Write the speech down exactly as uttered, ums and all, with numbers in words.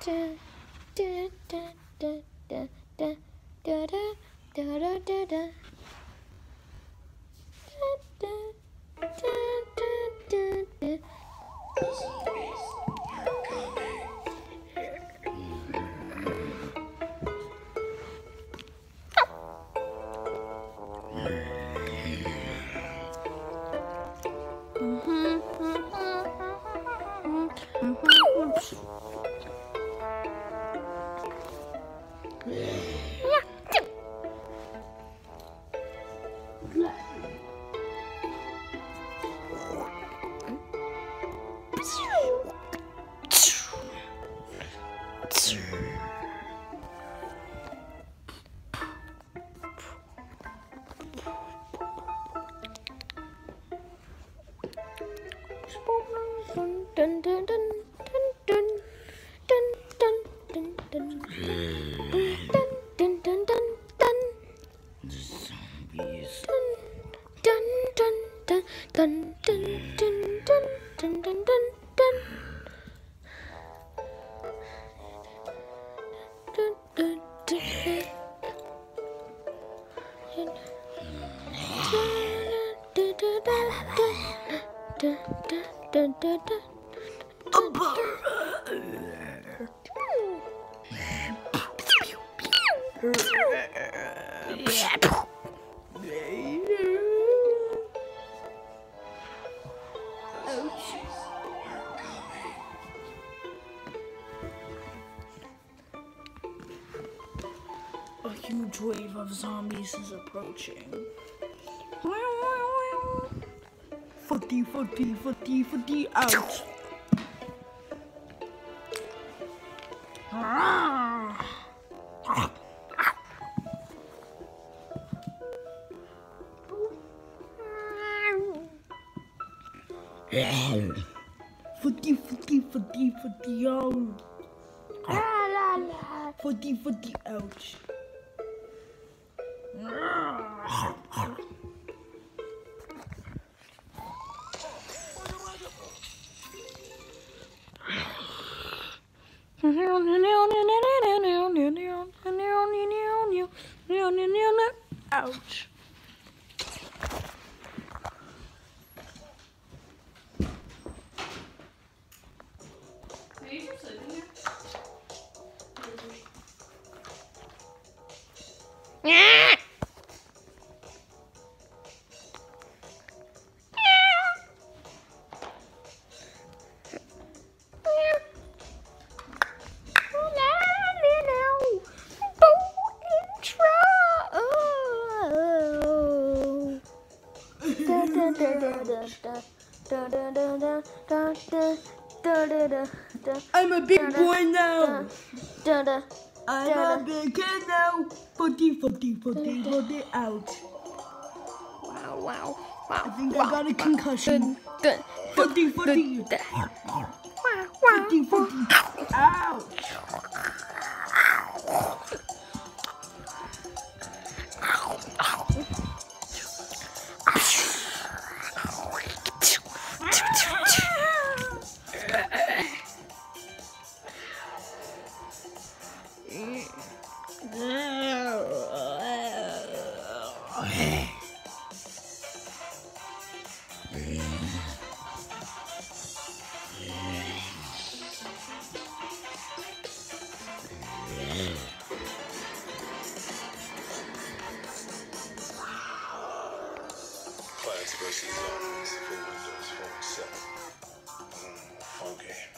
Dun dun dun dun dun dun dun dun dun dun dun dun dun dun. The zombies. Dun dun dun dun dun dun dun dun dun dun dun. Dun dun dun dun dun dun dun. A bird. A huge wave of zombies is approaching. Footy, footy, footy, footy, out. Footy, footy, footy, footy, out. Footy, footy, ouch. Ouch. I'm a big boy now. I'm a big kid now. Footy, footy, footy, footy, out. Wow, wow, wow. I think I got a concussion. Footy, footy. Footy, footy, ouch. Plants versus Zombies for Windows Phone seven. Mm, okay.